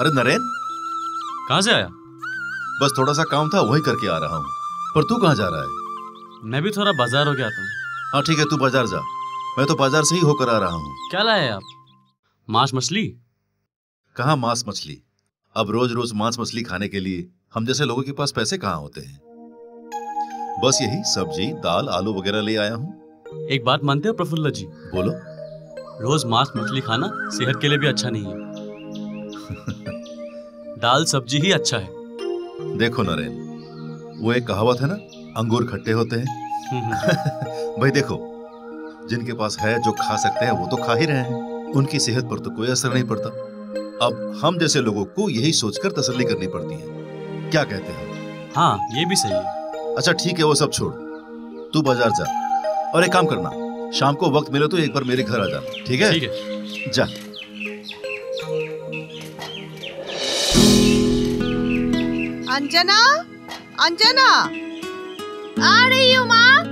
अरे नरेन, कहाँ से आया? बस थोड़ा सा काम था, वही करके आ रहा हूँ। पर तू कहाँ जा रहा है? मैं भी थोड़ा बाजार हो गया था। हाँ ठीक है, तू बाजार जा, मैं तो बाजार से ही होकर आ रहा हूँ। क्या लाए आप? मांस मछली? कहाँ मांस मछली, अब रोज रोज मांस मछली खाने के लिए हम जैसे लोगों के पास पैसे कहाँ होते हैं। बस यही सब्जी, दाल, आलू वगैरह ले आया हूँ। एक बात मानते हो प्रफुल्ल जी? बोलो। रोज मांस मछली खाना सेहत के लिए भी अच्छा नहीं है। दाल सब्जी ही अच्छा है। देखो नरेन, वो एक कहावत है ना, अंगूर खट्टे होते हैं। भाई देखो, जिनके पास है, जो खा सकते हैं, वो तो खा ही रहे हैं, उनकी सेहत पर तो कोई असर नहीं पड़ता। अब हम जैसे लोगों को यही सोचकर तसल्ली करनी पड़ती है। क्या कहते हो? हाँ, ये भी सही है। अच्छा ठीक है, वो सब छोड़, तू बाजार जा, और एक काम करना, शाम को वक्त मिले तो एक बार मेरे घर आ जाना, ठीक है? ठीक है, जा। अंजना, अंजना, आ रही हूँ माँ।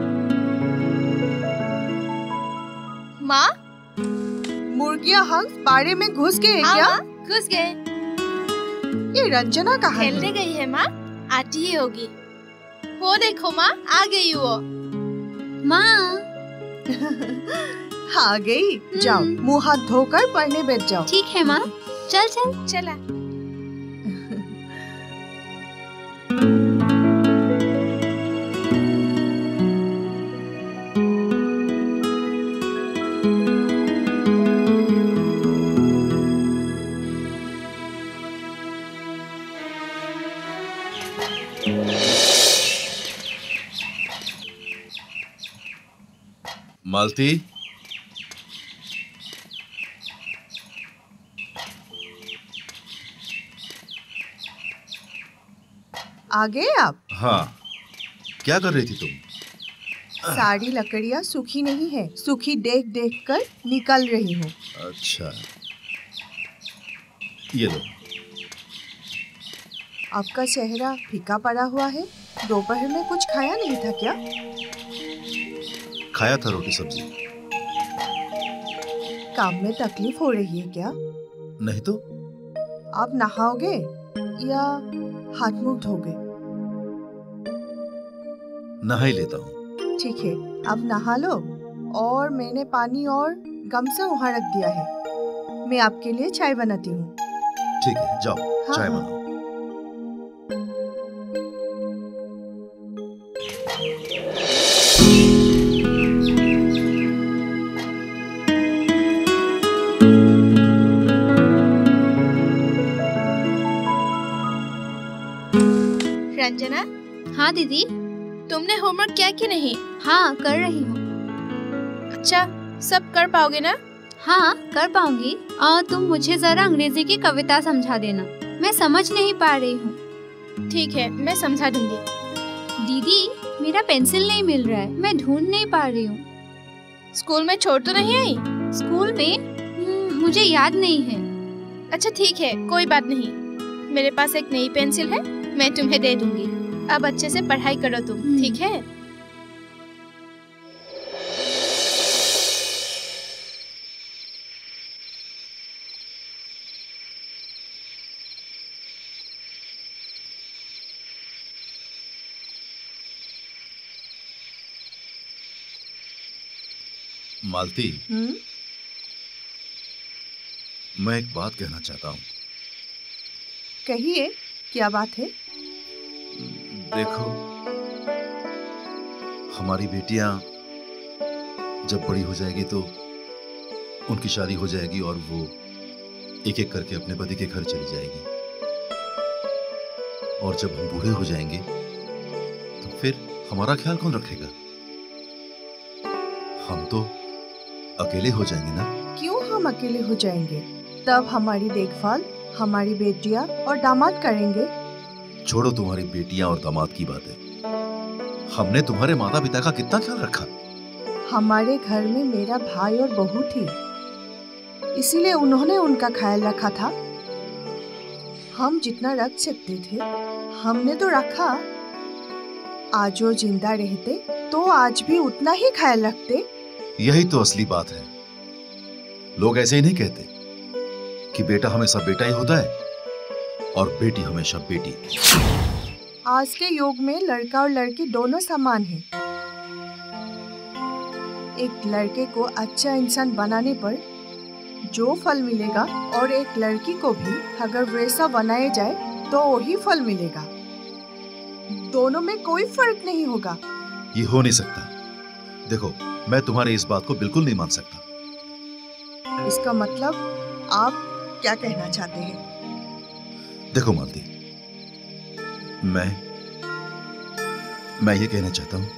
माँ, मुर्गियाँ हंस बाड़े में घुस गए क्या? घुस गए। ये रंजना कहाँ है? खेलने गई है माँ, आती ही होगी। वो देखो माँ, आ गई वो। माँ आ गई। जाओ, मुँह हाथ धोकर पढ़ने बैठ जाओ। ठीक है माँ। चल चल चला। मालती, आ गए आप? हाँ, क्या कर रही थी तुम? सारी लकड़ियाँ सूखी नहीं है, सूखी देख देख कर निकल रही हूँ। अच्छा, ये लो। आपका चेहरा फीका पड़ा हुआ है, दोपहर में कुछ खाया नहीं था क्या? खाया था रोटी सब्जी। काम में तकलीफ हो रही है क्या? नहीं तो। आप नहाओगे या हाथ मुंह धोगे? नहा ही लेता हूँ। ठीक है, आप नहा लो, और मैंने पानी और गमछा वहाँ रख दिया है। मैं आपके लिए चाय बनाती हूँ। ठीक है, जाओ। हाँ, चाय हाँ। बनाओ। रंजना। हाँ दीदी। तुमने होमवर्क किया कि नहीं? हाँ, कर रही हूँ। अच्छा, सब कर पाओगे ना? हाँ, कर पाऊंगी। और तुम मुझे जरा अंग्रेजी की कविता समझा देना, मैं समझ नहीं पा रही हूँ। ठीक है, मैं समझा दूंगी। दीदी, मेरा पेंसिल नहीं मिल रहा है, मैं ढूंढ नहीं पा रही हूँ। स्कूल में छोड़ तो नहीं आई? स्कूल में? मुझे याद नहीं है। अच्छा ठीक है, कोई बात नहीं, मेरे पास एक नई पेंसिल है, मैं तुम्हें दे दूंगी। अब अच्छे से पढ़ाई करो तुम, ठीक है? मालती, मैं एक बात कहना चाहता हूँ। कहिए, क्या बात है? देखो, हमारी बेटियां जब बड़ी हो जाएगी तो उनकी शादी हो जाएगी और वो एक एक करके अपने पति के घर चली जाएगी। और जब हम बूढ़े हो जाएंगे तो फिर हमारा ख्याल कौन रखेगा? हम तो अकेले हो जाएंगे ना। क्यों हम अकेले हो जाएंगे? तब हमारी देखभाल हमारी बेटियां और दामाद करेंगे। छोड़ो तुम्हारी बेटियां और दामाद की बातें। हमने तुम्हारे माता पिता का कितना ख्याल रखा। हमारे घर में मेरा भाई और बहू थी, इसीलिए उन्होंने उनका ख्याल रखा था। हम जितना रख सकते थे हमने तो रखा। आज वो जिंदा रहते तो आज भी उतना ही ख्याल रखते। यही तो असली बात है। लोग ऐसे ही नहीं कहते कि बेटा हमेशा बेटा ही होता है और बेटी हमेशा बेटी। आज के युग में लड़का और लड़की दोनों समान हैं। एक लड़के को अच्छा इंसान बनाने पर जो फल मिलेगा और एक लड़की को भी अगर वैसा बनाया जाए तो वही फल मिलेगा। दोनों में कोई फर्क नहीं होगा। ये हो नहीं सकता। देखो, मैं तुम्हारी इस बात को बिल्कुल नहीं मान सकता। इसका मतलब आप क्या कहना चाहते हैं? देखो मालती, मैं ये कहना चाहता हूँ,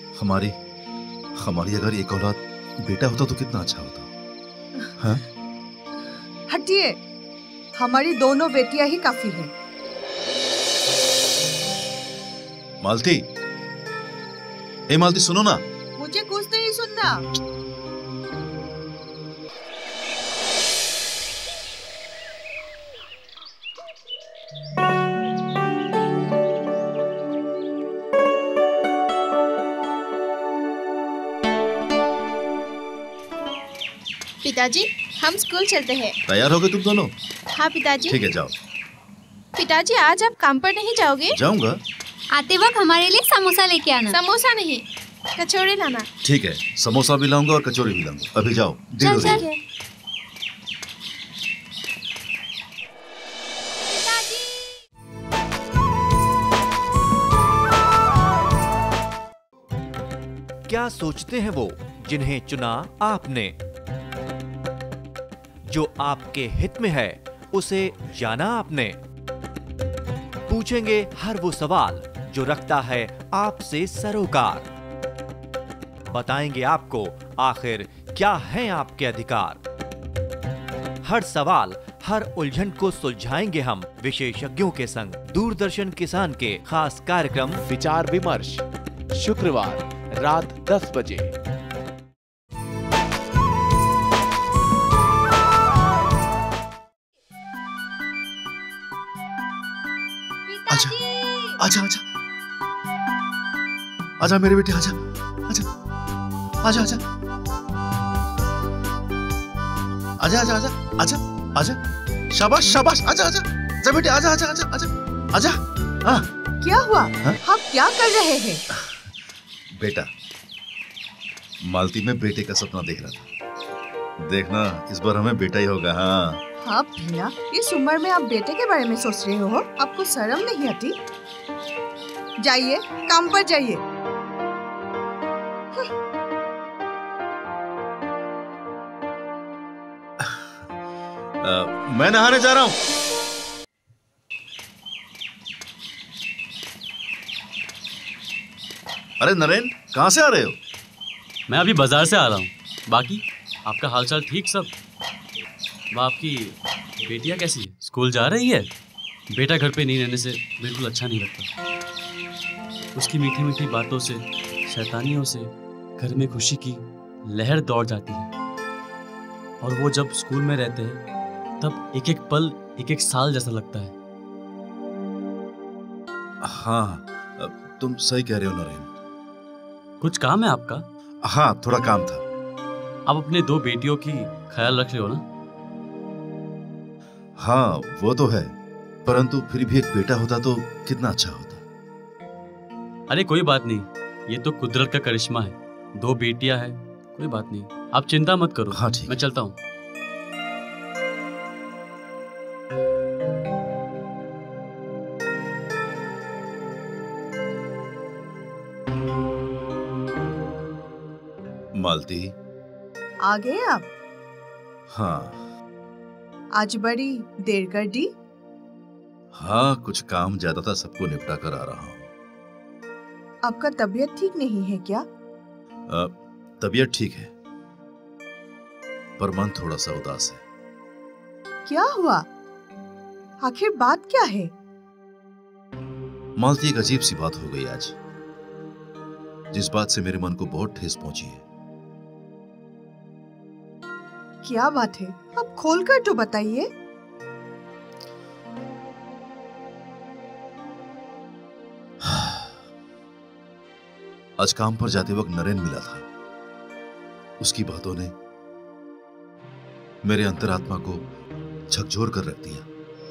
हमारी अगर एक औलाद बेटा होता तो कितना अच्छा होता। हाँ? हटिए, हमारी दोनों बेटियां ही काफी हैं। मालती, ए मालती सुनो ना। मुझे कुछ नहीं सुनना। पिताजी, हम स्कूल चलते हैं। तैयार हो गए तुम दोनों? हाँ पिताजी। ठीक है, जाओ। पिताजी, आज आप काम पर नहीं जाओगे? जाऊंगा। आते वक्त हमारे लिए समोसा लेके आना। समोसा नहीं, कचौड़ी लाना। ठीक है, समोसा भी लाऊंगा और कचौड़ी भी लाऊंगा। अभी जाओ, देर हो रही है। क्या सोचते हैं वो जिन्हें चुना आपने? जो आपके हित में है उसे जाना आपने? पूछेंगे हर वो सवाल जो रखता है आपसे सरोकार। बताएंगे आपको आखिर क्या है आपके अधिकार। हर सवाल, हर उलझन को सुलझाएंगे हम विशेषज्ञों के संग। दूरदर्शन किसान के खास कार्यक्रम विचार विमर्श, शुक्रवार रात 10 बजे। आजा आजा आजा मेरे बेटे, आजा आजा आजा आजा आजा आजा आजा आजा आजा, शाबाश शाबाश, आजा आजा आजा बेटे, आजा आजा आजा आजा आजा। हाँ, क्या हुआ? आप क्या कर रहे हैं? बेटा, मालती में बेटे का सपना देख रहा था। देखना, इस बार हमें बेटा ही होगा। हाँ हाँ भीना, इस उम्र में आप बेटे के बारे में सोच रहे हो? आपको शर्म नहीं आती? जाइए, काम पर जाइए। मैं नहाने जा रहा हूँ। अरे नरेन, कहाँ से आ रहे हो? मैं अभी बाजार से आ रहा हूँ। बाकी आपका हालचाल ठीक सब? वह आपकी बेटियाँ कैसी है? स्कूल जा रही है? बेटा घर पे नहीं रहने से बिल्कुल अच्छा नहीं लगता। उसकी मीठी मीठी बातों से, शैतानियों से घर में खुशी की लहर दौड़ जाती है। और वो जब स्कूल में रहते हैं तब एक एक पल एक एक साल जैसा लगता है। हाँ, तुम सही कह रहे हो नरेन। कुछ काम है आपका? हाँ, थोड़ा काम था। आप अपने दो बेटियों की ख्याल रख रहे हो ना? हाँ, वो तो है, परंतु फिर भी एक बेटा होता तो कितना अच्छा होता। अरे कोई बात नहीं, ये तो कुदरत का करिश्मा है। दो बेटियां हैं, कोई बात नहीं, आप चिंता मत करो। हाँ ठीक, मैं चलता हूँ। मालती, आ गए आप? हाँ। आज बड़ी देर कर दी? हाँ, कुछ काम ज्यादा था, सबको निपटा कर आ रहा हूँ। आपका तबीयत ठीक नहीं है क्या? तबीयत ठीक है, पर मन थोड़ा सा उदास है। क्या हुआ? आखिर बात क्या है? मालती, एक अजीब सी बात हो गई आज, जिस बात से मेरे मन को बहुत ठेस पहुंची है। क्या बात है? आप खोलकर तो बताइए। आज काम पर जाते वक्त नरेन मिला था। उसकी बातों ने मेरे अंतरात्मा को झकझोर कर रख दिया।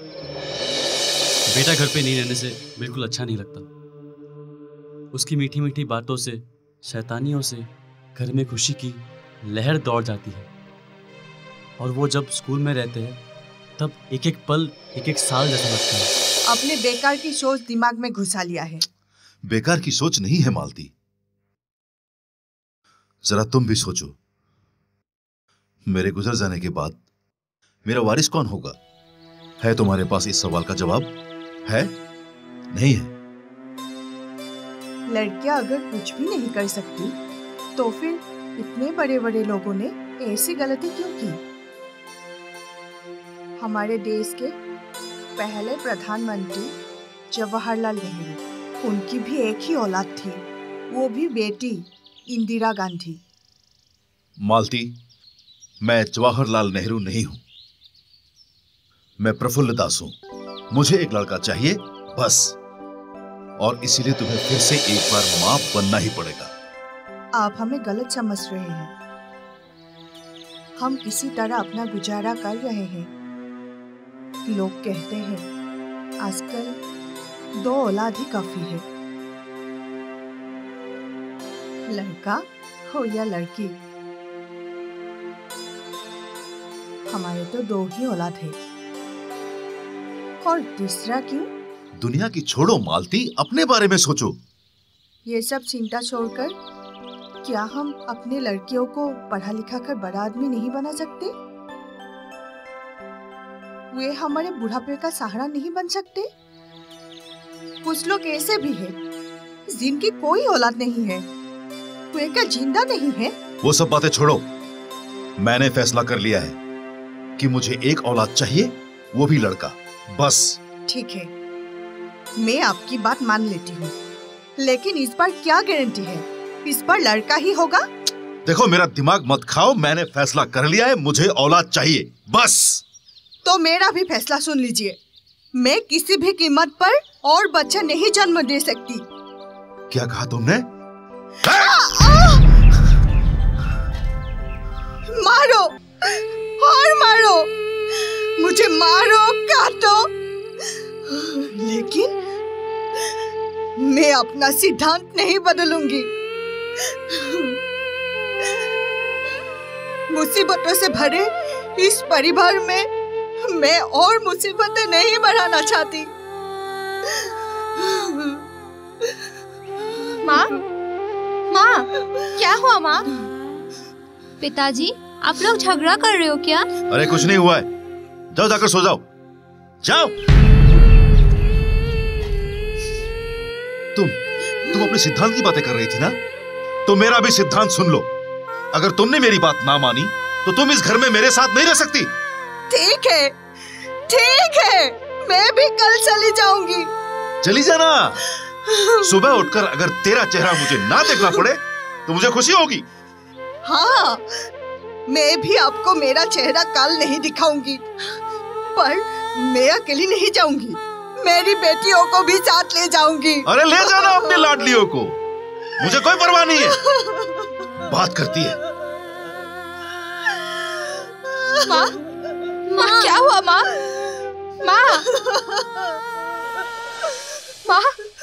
बेटा घर पे नहीं रहने से बिल्कुल अच्छा नहीं लगता। उसकी मीठी मीठी बातों से, शैतानियों से घर में खुशी की लहर दौड़ जाती है। और वो जब स्कूल में रहते हैं तब एक एक पल एक एक साल जैसा लगता है। अपने बेकार की सोच दिमाग में घुसा लिया है। बेकार की सोच नहीं है मालती, जरा तुम भी सोचो, मेरे गुजर जाने के बाद मेरा वारिस कौन होगा? है तुम्हारे पास इस सवाल का जवाब? है? नहीं है? लड़कियां अगर कुछ भी नहीं कर सकती तो फिर इतने बड़े बड़े लोगों ने ऐसी गलती क्यों की? हमारे देश के पहले प्रधानमंत्री जवाहरलाल नेहरू, उनकी भी एक ही औलाद थी, वो भी बेटी इंदिरा गांधी। मालती, मैं जवाहरलाल नेहरू नहीं हूं, मैं प्रफुल्ल दास हूं। मुझे एक लड़का चाहिए बस, और इसीलिए तुम्हें फिर से एक बार मां बनना ही पड़ेगा। आप हमें गलत समझ रहे हैं। हम किसी तरह अपना गुजारा कर रहे हैं। लोग कहते हैं आजकल 2 औलाद ही काफी है, लड़का हो या लड़की। हमारे तो 2 ही औलाद है, और तीसरा क्यों? दुनिया की छोड़ो मालती, अपने बारे में सोचो। ये सब चिंता छोड़कर क्या हम अपने लड़कियों को पढ़ा लिखा कर बड़ा आदमी नहीं बना सकते? वे हमारे बुढ़ापे का सहारा नहीं बन सकते? कुछ लोग ऐसे भी हैं जिनकी कोई औलाद नहीं है, वे क्या जिंदा नहीं है? वो सब बातें छोड़ो, मैंने फैसला कर लिया है कि मुझे एक औलाद चाहिए, वो भी लड़का, बस। ठीक है, मैं आपकी बात मान लेती हूँ, लेकिन इस बार क्या गारंटी है इस बार लड़का ही होगा? देखो, मेरा दिमाग मत खाओ, मैंने फैसला कर लिया है, मुझे औलाद चाहिए, बस। तो मेरा भी फैसला सुन लीजिए, मैं किसी भी कीमत पर और बच्चा नहीं जन्म दे सकती। क्या कहा तुमने? मारो और मारो, मुझे मारो, काटो, लेकिन मैं अपना सिद्धांत नहीं बदलूंगी। मुसीबतों से भरे इस परिवार में मैं और मुसीबतें नहीं बढ़ाना चाहती। माँ, माँ, क्या हुआ माँ? पिताजी, आप लोग झगड़ा कर रहे हो क्या? अरे कुछ नहीं हुआ है, जाओ जाकर सो जाओ, जाओ। तुम अपने सिद्धांत की बातें कर रही थी ना, तो मेरा भी सिद्धांत सुन लो। अगर तुमने मेरी बात ना मानी तो तुम इस घर में मेरे साथ नहीं रह सकती। ठीक है, ठीक है, मैं भी कल चली जाऊंगी। चली जाना। सुबह उठकर अगर तेरा चेहरा मुझे ना देखना पड़े तो मुझे खुशी होगी। हाँ, मैं भी आपको मेरा चेहरा कल नहीं दिखाऊंगी, पर मैं अकेली नहीं जाऊंगी, मेरी बेटियों को भी साथ ले जाऊंगी। अरे ले जाना अपनी लाडलियों को, मुझे कोई परवाह नहीं है। बात करती है। माँ, माँ, क्या हुआ माँ? माँ, माँ।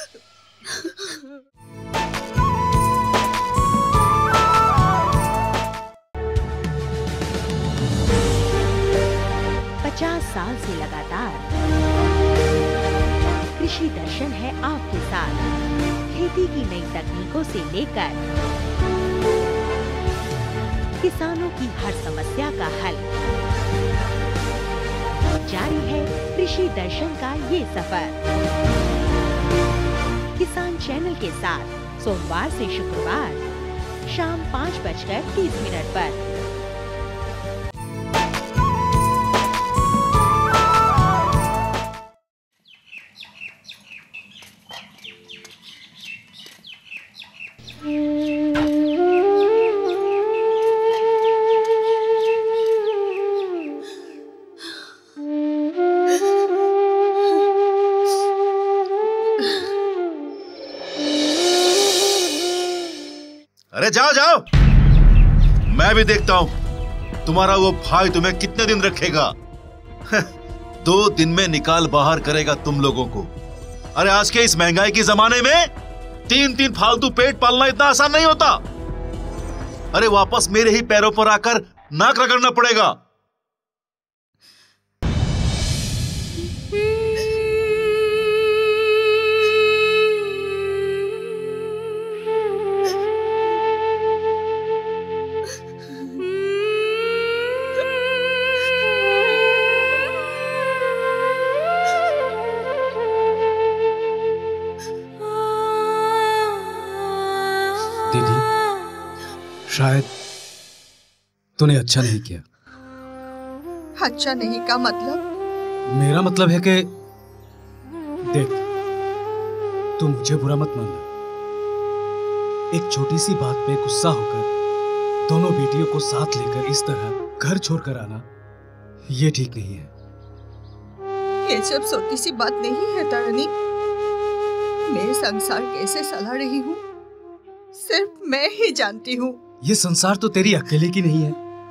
साल से लगातार कृषि दर्शन है आपके साथ। खेती की नई तकनीकों से लेकर किसानों की हर समस्या का हल, जारी है कृषि दर्शन का ये सफर। किसान चैनल के साथ सोमवार से शुक्रवार शाम 5:30 पर। अरे जाओ जाओ, मैं भी देखता हूं तुम्हारा वो भाई तुम्हें कितने दिन रखेगा। 2 दिन में निकाल बाहर करेगा तुम लोगों को। अरे आज के इस महंगाई के जमाने में 3 फालतू पेट पालना इतना आसान नहीं होता। अरे वापस मेरे ही पैरों पर आकर नाक रगड़ना पड़ेगा। शायद तूने अच्छा नहीं किया। अच्छा नहीं का मतलब? मेरा मतलब है कि देख, तू मुझे बुरा मत मानना। एक छोटी सी बात पे गुस्सा होकर दोनों बेटियों को साथ लेकर इस तरह घर छोड़कर आना, ये ठीक नहीं है। ये सब छोटी सी बात नहीं है तारानी। मैं संसार कैसे चला रही हूँ सिर्फ मैं ही जानती हूँ। ये संसार तो तेरी अकेले की नहीं है।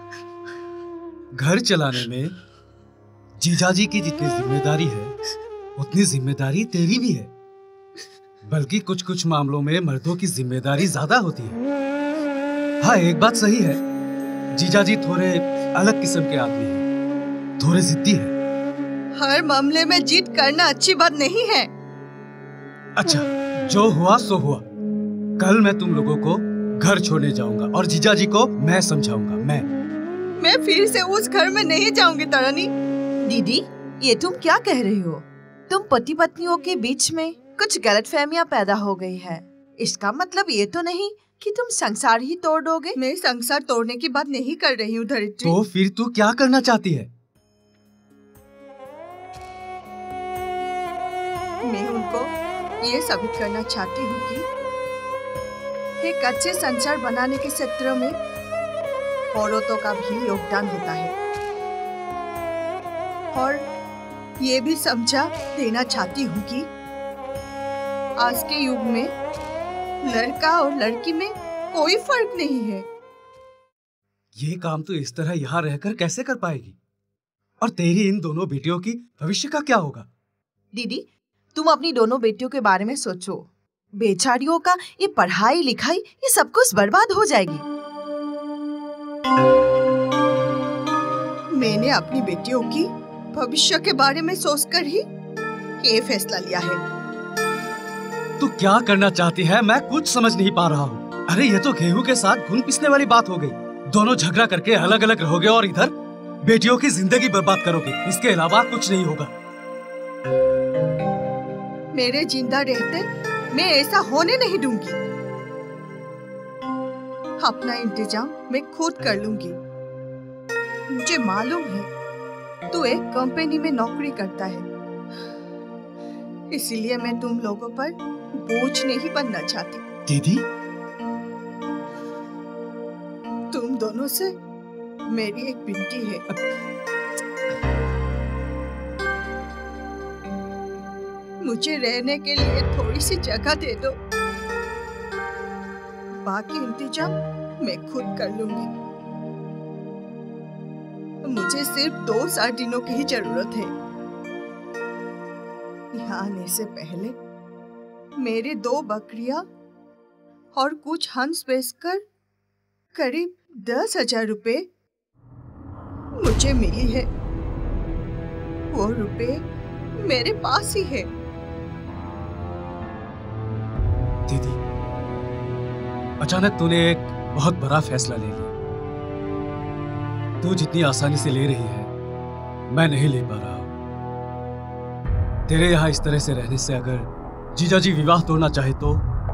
घर चलाने में जीजाजी की जितनी जिम्मेदारी है उतनी जिम्मेदारी तेरी भी है। बल्कि कुछ कुछ मामलों में मर्दों की जिम्मेदारी ज्यादा होती है। हाँ, एक बात सही है, जीजाजी थोड़े अलग किस्म के आदमी हैं, थोड़े जिद्दी हैं। हर मामले में जिद करना अच्छी बात नहीं है। अच्छा, जो हुआ सो हुआ। कल मैं तुम लोगों को घर छोड़ने जाऊंगा और जीजाजी को मैं समझाऊंगा। मैं फिर से उस घर में नहीं जाऊंगी तारानी। दीदी, ये तुम क्या कह रही हो? तुम पति पत्नियों के बीच में कुछ गलतफहमियां पैदा हो गई है। इसका मतलब ये तो नहीं कि तुम संसार ही तोड़ दोगे। मैं संसार तोड़ने की बात नहीं कर रही हूँ धरित्री। तो फिर तू क्या करना चाहती है? मैं उनको ये साबित करना चाहती हूँ कि एक अच्छे संसार बनाने के क्षेत्र में औरतों का भी योगदान होता है। और ये भी समझा देना चाहती हूँ कि आज के युग में लड़का और लड़की में कोई फर्क नहीं है। ये काम तो इस तरह यहाँ रहकर कैसे कर पाएगी? और तेरी इन दोनों बेटियों की भविष्य का क्या होगा? दीदी, तुम अपनी दोनों बेटियों के बारे में सोचो। बेचारियों का ये पढ़ाई लिखाई ये सब कुछ बर्बाद हो जाएगी। मैंने अपनी बेटियों की भविष्य के बारे में सोचकर ही ये फैसला लिया है। तू क्या करना चाहती है? मैं कुछ समझ नहीं पा रहा हूँ। अरे ये तो गेहूं के साथ घुन पिसने वाली बात हो गई। दोनों झगड़ा करके अलग अलग रहोगे और इधर बेटियों की जिंदगी बर्बाद करोगे। इसके अलावा कुछ नहीं होगा। मेरे जिंदा रहते मैं ऐसा होने नहीं दूंगी। अपना इंतजाम मैं खुद कर लूंगी। मुझे मालूम है तू एक कंपनी में नौकरी करता है, इसीलिए मैं तुम लोगों पर बोझ नहीं बनना चाहती। दीदी, तुम दोनों से मेरी एक विनती है। मुझे रहने के लिए थोड़ी सी जगह दे दो। बाकी इंतजाम मैं खुद कर लूंगी। मुझे सिर्फ 2-4 दिनों की ही जरूरत है। यहाँ आने से पहले मेरे 2 बकरियां और कुछ हंस बेचकर करीब 10,000 रुपए मुझे मिली है। वो रुपए मेरे पास ही है। दीदी, अचानक तूने एक बहुत बड़ा फैसला ले लिया। तू जितनी आसानी से ले रही है मैं नहीं ले पा रहा हूं। तेरे यहाँ इस तरह से रहने से अगर जीजाजी विवाह तोड़ना चाहे तो?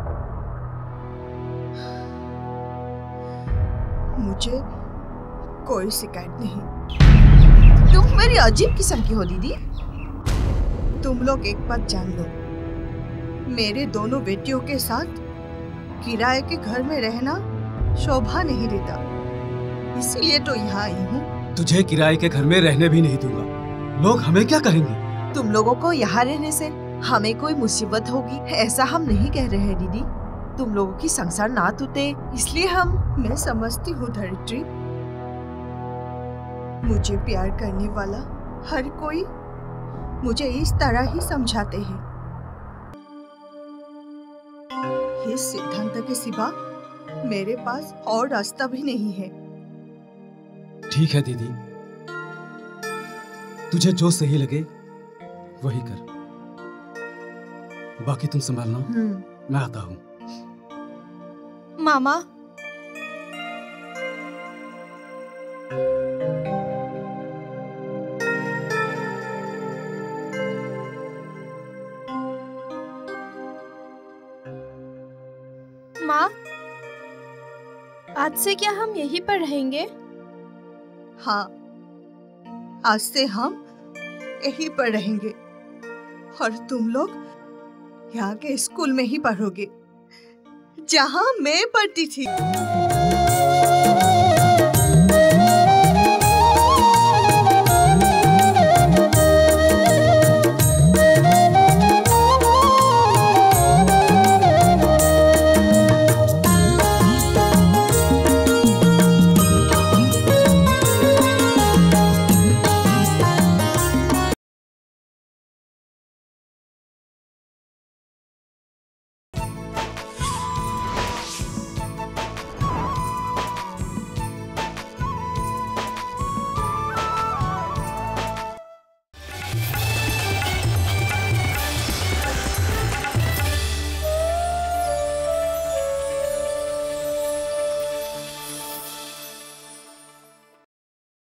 मुझे कोई शिकायत नहीं। तुम मेरी अजीब किस्म की हो दीदी। तुम लोग एक बात जान लो, मेरे दोनों बेटियों के साथ किराए के घर में रहना शोभा नहीं देता, इसलिए तो यहाँ आई हूँ। तुझे किराए के घर में रहने भी नहीं दूंगा। लोग हमें क्या कहेंगे? तुम लोगों को यहाँ रहने से हमें कोई मुसीबत होगी ऐसा हम नहीं कह रहे हैं दीदी। तुम लोगों की संसार ना टूटे इसलिए हम। मैं समझती हूँ धरित्री, मुझे प्यार करने वाला हर कोई मुझे इस तरह ही समझाते हैं। इस सिद्धांत के सिवा मेरे पास और रास्ता भी नहीं है। ठीक है दीदी, तुझे जो सही लगे वही कर। बाकी तुम संभालना, मैं आता हूँ। मामा, माँ, आज से क्या हम यहीं पर रहेंगे? हाँ, आज से हम यहीं पर रहेंगे और तुम लोग यहाँ के स्कूल में ही पढ़ोगे जहाँ मैं पढ़ती थी।